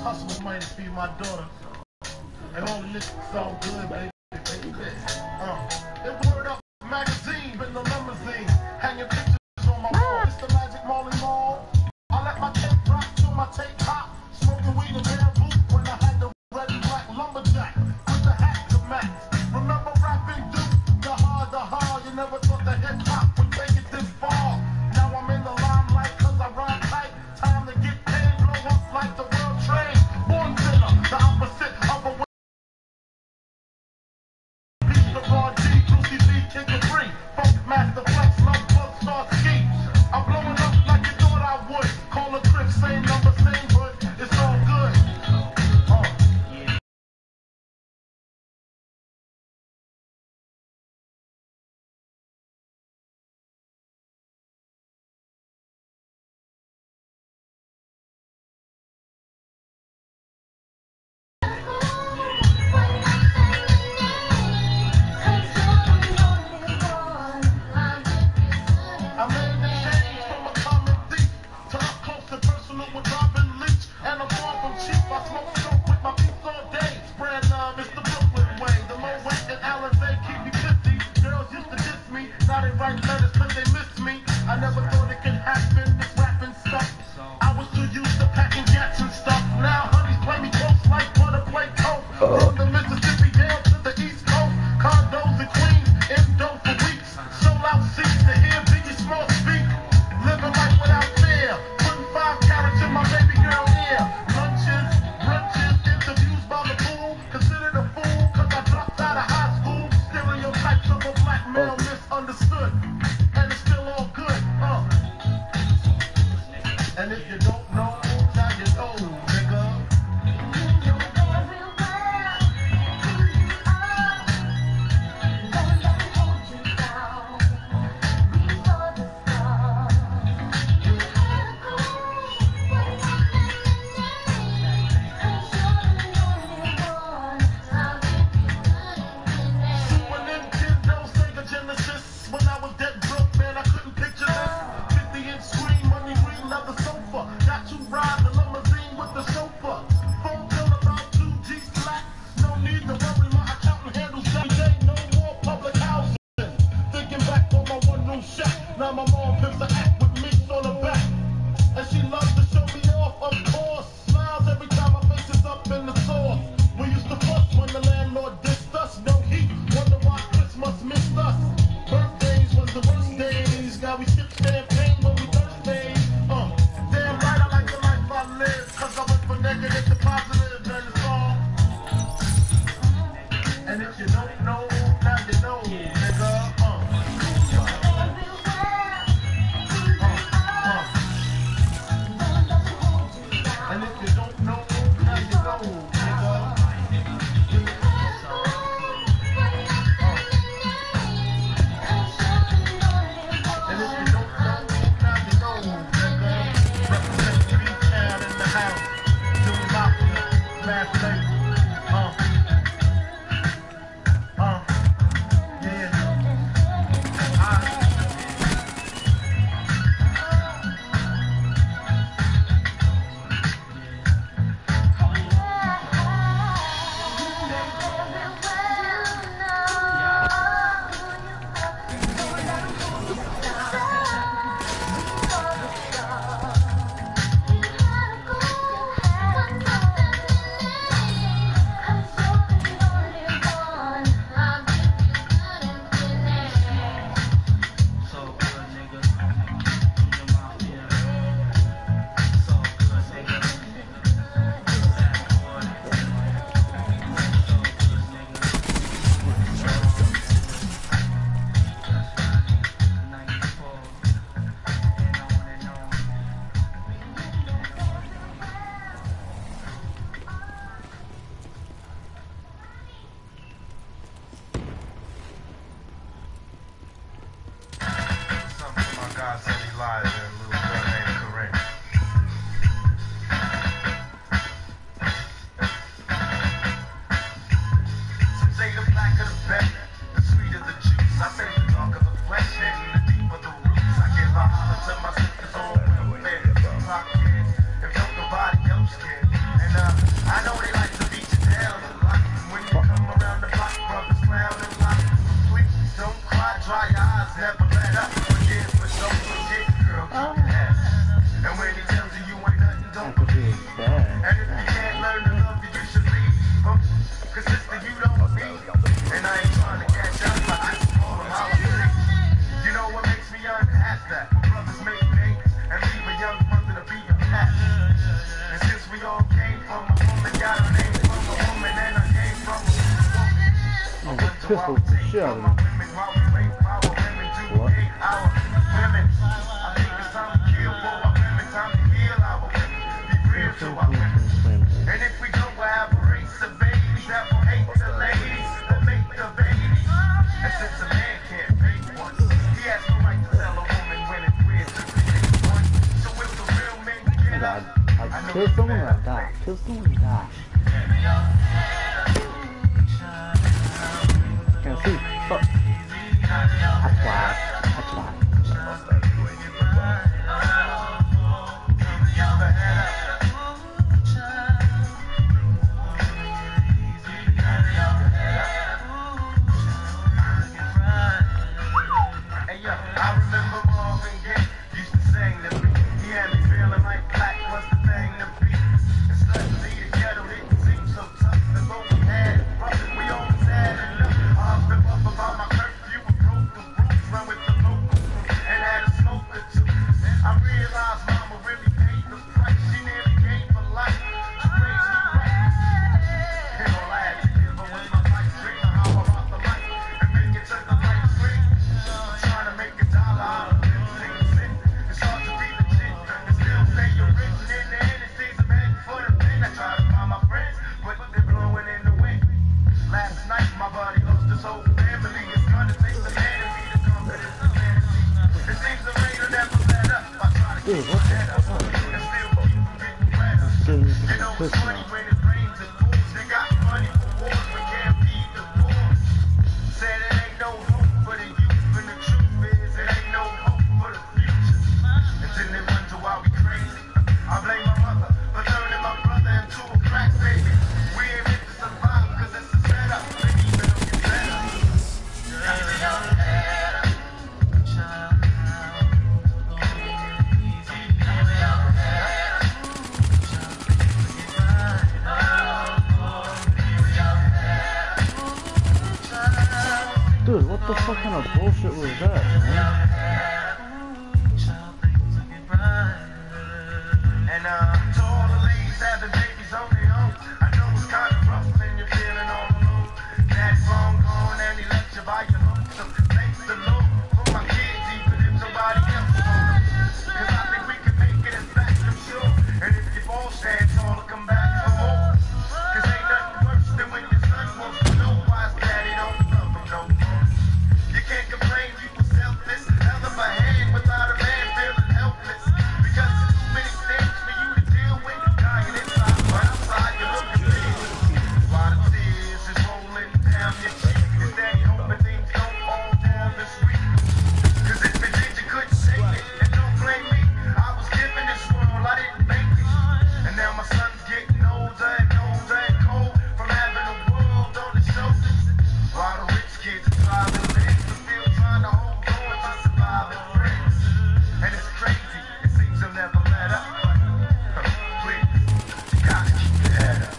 hustle with money to feed my daughter. And all the niggas so good, baby. It word up magazine, been no limousine, hanging pictures on my wall. It's the Magic Molly Mall. I let my tape rock till my tape pop. Smoking weed in bamboo when I had the red and black lumberjack with the hat to match. Remember rapping Duke, the hard, you never thought that hip hop would take it this far. Now I'm in the limelight cause I rhyme tight. Time to get paid, blow up like the world trade. Born sinner, the opposite of a piece of raw G, Juicy Z, kick it free. Funk master flex, love bug, start ski. I'm blowing up like you thought I would. Call a crib, same number, same hood. It's all good. I made the change from a common thief to up close and personal with Robin Leach. And I'm far from cheap. I smoke dope with my peeps all day. Spread love, it's the Brooklyn way. The low rent and Alizé keep me busy. Girls used to diss me. Now they write letters cause they miss me. I never thought it could happen, this rapping stuff. I was too used to packing jets and stuff. Now honeys play me close like butter play coke. From the Mississippi down to the East Coast. Condos in Queens, Indo for weeks. Sold out seats to hear Biggie Small speak. Living life without fear. Putting 5 carats in my baby girl ear. Lunches, brunches, interviews by the pool. Considered a fool cause I dropped out of high school. Stereotypes of a black male misunderstood. And it's still all good, And if you don't know, now you know, nigga. Super Nintendo, Sega Genesis. When I was dead broke, man, I couldn't picture this. 50-inch screen, money green, leather sofa. Got to ride the limousine with the chauffeur. Phone bill about 2 G flat. No need to worry, my accountant handles that. No more public housing. Thinking back on my one-room shack. Now my mom pimps a act with me on her back. And she loves to show me off, of course. Smiles every time my face is up in the sauce. We used to fuss when the landlord dissed us. No heat, wonder why Christmas missed us. Birthdays was the worst days. Now we sip champagne when we Thursdays. Damn right, I like the life I live. Cause I went from negative to positive, and it's all. And if you don't know, now you know, nigga. And if you don't know, now you know, nigga. And if you don't know, now you know, nigga. Represent B-Town in the house. Doing Mafia, Mad Label. Yeah. pistol the shit out of me. What? And if we go, we'll have a race of babies that will hate the ladies that make the babies. And since a man can't pay once, he has no right to sell a woman when it's weird to pay one. So if the real men get up, I kill someone or I die. Kill someone or die. Can't see. Fuck. I tried. I remember Marvin Gaye used to sing to me. He had me feeling like black was the thing to be. And suddenly the ghetto didn't seem so tough. And though we had it rough, we always had enough. I often up about my curfew and broke the rules, run with the local and had a smoke or two. I realized mama really paid the price. She nearly gave her life to raise me right. And all I had to give her was my life dream of how I rock the life and make it to the right swing. Trying to make a dollar out of 15 cents. It's hard to be legit and still pay your rent. And in the end, it seems I'm heading for the pen. I try to find my friends, but they're blowing in the wind. Last night, my buddy lost his whole family. It's gonna take the man to be the confidence of fantasy. It seems the rain will never let up. I try to keep my head up and still keep from getting wetter. You know it's funny when it rains and pours. They got money for wars, but can't feed the poor. Said it ain't no hope for the youth, and the truth is it ain't no hope for the future. And then they wonder why we crazy. I blame my mother for turning my brother into a crack baby. We ain't meant to survive cause it's a setup, but even if you better. Dude, what the fuck kind of bullshit was that, man? And to all the ladies having babies on their own, I know it's kind of rough when you're feeling all alone. Dad's long gone and he left you by your own. So thanks the Lord for my kids, even if nobody else wants them. Cause I think we can make it in fact, I'm sure. And if you fall, stand tall to come back for more. Cause ain't nothing worse than when your son wants to know why his daddy don't love him no more. You can't complain, you were selfless. Held up a hand without a man feeling helpless. Because there's too many things for you to deal with. Dying inside, but outside you look at me. While the tears is rolling down your cheek. Is that hoping things don't fall down this week? Cause if it did, you couldn't shake it. And don't blame me, I was given this world, I didn't make it. And now my son's getting older and older and cold from having a world on his shoulders. While the rich kids are driving lives, but still trying to hold on to surviving friends. And it's crazy, it seems they'll never let up. But please, you gotta keep your head up.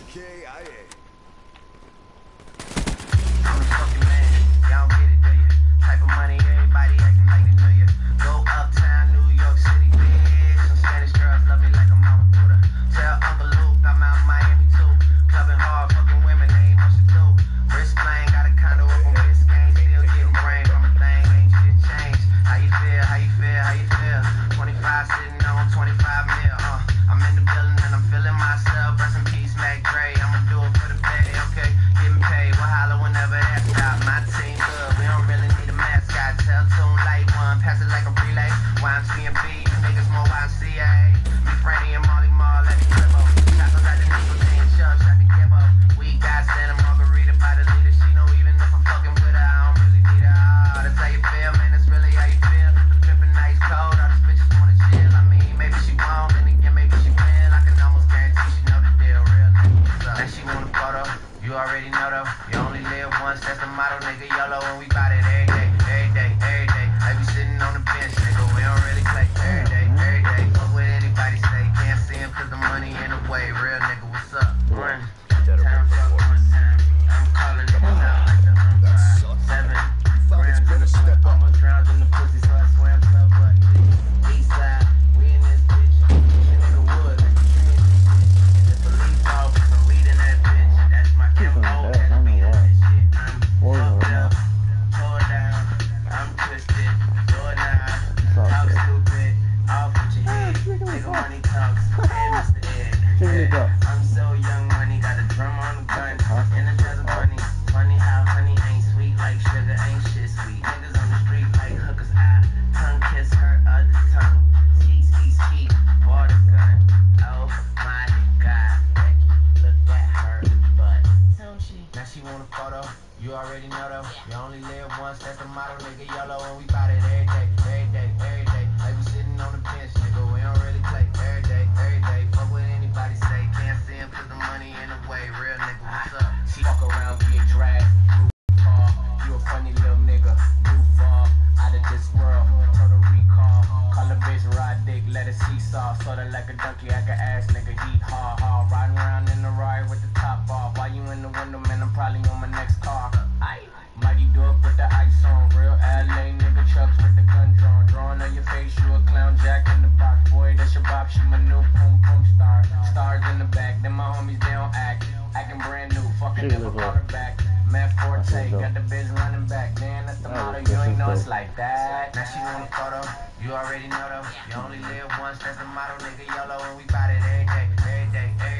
I'm the fucking man, y'all don't get it, do you? Type of money, everybody acting like they knew you. Go uptown, New York City, bitch. Some Spanish girls love me like a mama Buddha. Tell Uncle Luke I'm out in Miami too. Clubbing hard, fucking women, they ain't much to do. Wrist playing, got a condo up on Biscayne. Still getting brain from a thing, ain't shit changed. How you feel, how you feel, how you feel? 25 sitting on 25 mil, I'm in the building and I'm feeling myself. Rest in peace, Mac Dre, I'ma do it for the pay, okay? Getting paid, we'll holler whenever that stop. My team good, we don't really need a mascot. Tell Tune Light One, pass it like a relay. YMC and B, you niggas more YMCA. Me, Franny and Molly Mall, let me cribbo. Shots out the niggas, they ain't shut the gibbo. We got Santa Margarita by the leader. She know even if I'm fucking with her, I don't really need her. Oh, that's how you feel, man, that's really how you feel. The pimpin' nice cold, all these bitches wanna chill. I mean, maybe she won't, then again, maybe she will. I can almost guarantee she know the deal, real nigga. What's up? And she want a photo, you already know though. You only live once, that's the motto, nigga. YOLO, and we bout it every day, every day, every day. Like we sitting on the bench, nigga, we don't really play every day, every day. Fuck what anybody say, can't see him cause the money in the way. Real nigga, what's up? Run. Time talk one time. I'm calling niggas out like the Umpire. 7 grams in the cup, almost drowned in the pussy, so I swam subway. East side, we in this bitch. This nigga wood like a tree. And the police officer, we in that bitch. That's my MO, that's me, that shit. I'm once, that's the motto, nigga. YOLO, and we bout it every day, every day, every day. Like we sitting on the bench, nigga. We don't really play every day, every day. Fuck what anybody say. Can't see him cause the money in the way. Real nigga, what's up? She walk around, get dragged. You a funny little nigga, goofball, out of this world, total recall. Call a bitch ride dick, let it seesaw. Sorta like a donkey, I can ass nigga, heat ha ha. Riding around in the ride with the top off. While you in the window, man, I'm probably on my next car. Mighty do it with the ice on. Real LA nigga, chucks with the gun drawn. Drawing on your face, you a clown jack in the box. Boy, that's your bop, she my new boom boom star. Stars in the back, then my homies, they don't act. Acting brand new, fucking never call her back. Matt Forte, got the biz running back. Damn, that's the motto, you ain't know it's like that. Now she want a photo, you already know though. You only live once, that's the motto, nigga. YOLO, and we bout it every day, every day, every day.